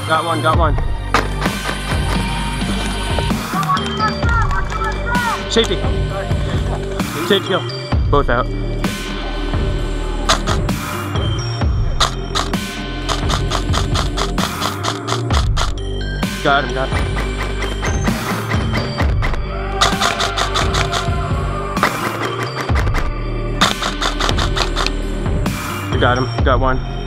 Got one, got one. Safety. Safety go. Both out. Got him, got him. We got him, got one.